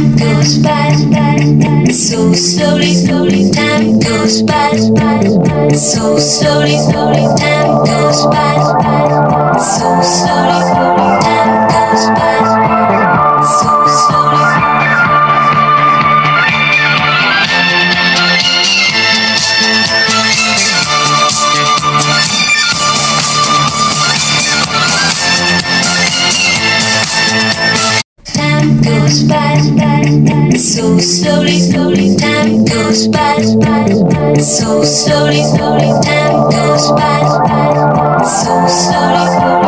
Time goes by so slowly, slowly. Time goes by so slowly, slowly. Time goes by so slowly, slowly. Time goes by so slowly. Time goes by so slowly, slowly. Time goes by so slowly, slowly. Time goes by so slowly, slowly.